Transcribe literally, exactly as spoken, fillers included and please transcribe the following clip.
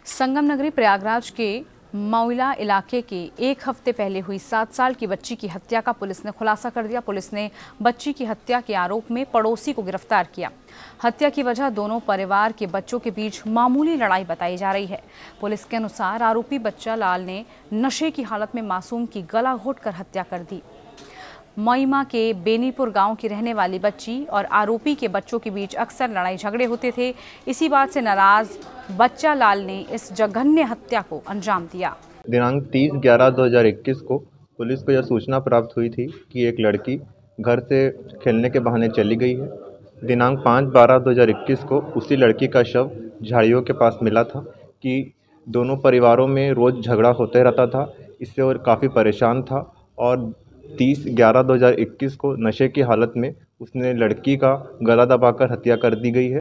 संगम नगरी प्रयागराज के मौइला इलाके के एक हफ्ते पहले हुई सात साल की बच्ची की हत्या का पुलिस ने खुलासा कर दिया। पुलिस ने बच्ची की हत्या के आरोप में पड़ोसी को गिरफ्तार किया। हत्या की वजह दोनों परिवार के बच्चों के बीच मामूली लड़ाई बताई जा रही है। पुलिस के अनुसार आरोपी बच्चा लाल ने नशे की हालत में मासूम की गला घोंटकर हत्या कर दी। मईमा के बेनीपुर गांव की रहने वाली बच्ची और आरोपी के बच्चों के बीच अक्सर लड़ाई झगड़े होते थे। इसी बात से नाराज बच्चा लाल ने इस जघन्य हत्या को अंजाम दिया। दिनांक तीस ग्यारह दो हज़ार इक्कीस को पुलिस को यह सूचना प्राप्त हुई थी कि एक लड़की घर से खेलने के बहाने चली गई है। दिनांक पाँच बारह दो हज़ार इक्कीस को उसी लड़की का शव झाड़ियों के पास मिला था कि दोनों परिवारों में रोज़ झगड़ा होते रहता था। इससे और काफ़ी परेशान था और तीस ग्यारह दो हज़ार इक्कीस को नशे की हालत में उसने लड़की का गला दबाकर हत्या कर दी गई है।